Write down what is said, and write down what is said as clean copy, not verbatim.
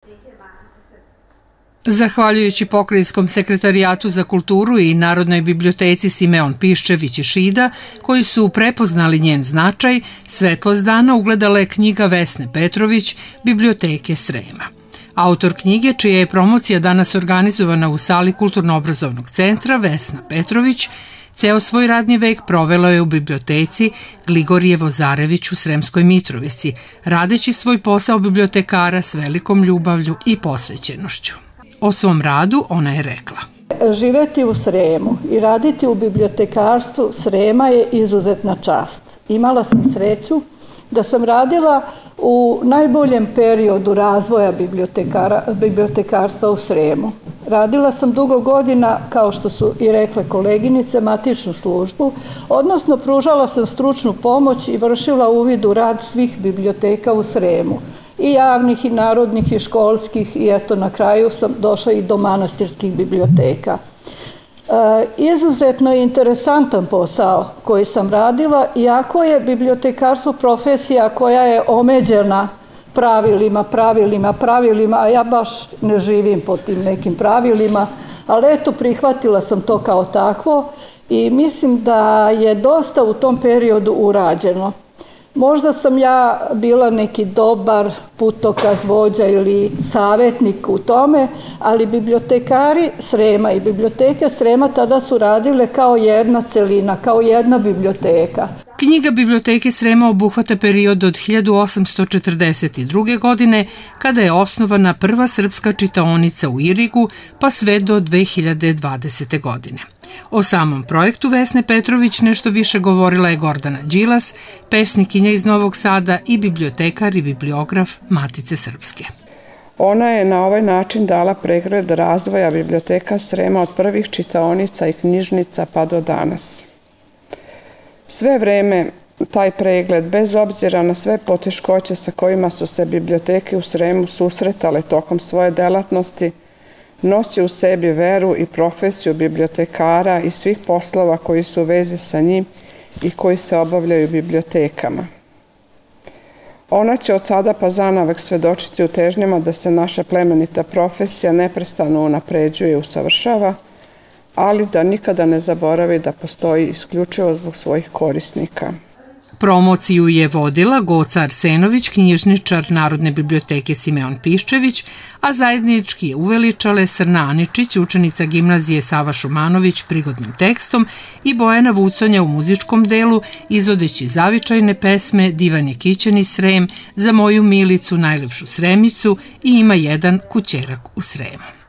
Zahvaljujući Pokrajinskom sekretarijatu za kulturu i Narodnoj biblioteci Simeon Piščević i Šida, koji su prepoznali njen značaj, svetlost dana ugledala je knjiga Vesne Petrović Biblioteke Srema. Autor knjige, čija je promocija danas organizovana u sali Kulturno-obrazovnog centra, Vesna Petrović, ceo svoj radni vek provela je u biblioteci Gligorije Vozarević u Sremskoj Mitrovici, radeći svoj posao bibliotekara s velikom ljubavlju i posvećenošću. O svom radu ona je rekla: Živeti u Sremu i raditi u bibliotekarstvu Srema je izuzetna čast. Imala sam sreću da sam radila u najboljem periodu razvoja bibliotekarstva u Sremu. Radila sam dugo godina, kao što su i rekle koleginice, matičnu službu, odnosno pružala sam stručnu pomoć i vršila uvid u rad svih biblioteka u Sremu, i javnih, i narodnih, i školskih, i eto na kraju sam došla i do manastirskih biblioteka. Izuzetno je interesantan posao koji sam radila, iako je bibliotekarstvo profesija koja je omeđena pravilima, a ja baš ne živim po tim nekim pravilima, ali eto prihvatila sam to kao takvo i mislim da je dosta u tom periodu urađeno. Možda sam ja bila neki dobar putokaz, vođa ili savjetnik u tome, ali bibliotekari Srema i biblioteke Srema tada su radile kao jedna celina, kao jedna biblioteka. Knjiga Biblioteke Srema obuhvata period od 1842. godine, kada je osnovana prva srpska čitaonica u Irigu, pa sve do 2020. godine. O samom projektu Vesne Petrović nešto više govorila je Gordana Đilas, pesnikinja iz Novog Sada i bibliotekar i bibliograf Matice Srpske. Ona je na ovaj način dala pregled razvoja biblioteka Srema od prvih čitaonica i knjižnica pa do danas. Sve vreme taj pregled, bez obzira na sve poteškoće sa kojima su se biblioteke u Sremu susretale tokom svoje delatnosti, nosi u sebi veru i profesiju bibliotekara i svih poslova koji su u vezi sa njim i koji se obavljaju bibliotekama. Ona će od sada pa zanavek svedočiti u težnjama da se naša plemenita profesija neprestano unapređuje i usavršava, ali da nikada ne zaboravi da postoji isključivo zbog svojih korisnika. Promociju je vodila Goca Arsenović, knjižničar Narodne biblioteke Simeon Piščević, a zajednički je uveličale Srna Aničić, učenica gimnazije Sava Šumanović prigodnim tekstom, i Bojana Vuconja u muzičkom delu, izvodeći zavičajne pesme Divan je kićeni Srem, Za moju Milicu, najlepšu Sremicu i Ima jedan kućerak u Sremu.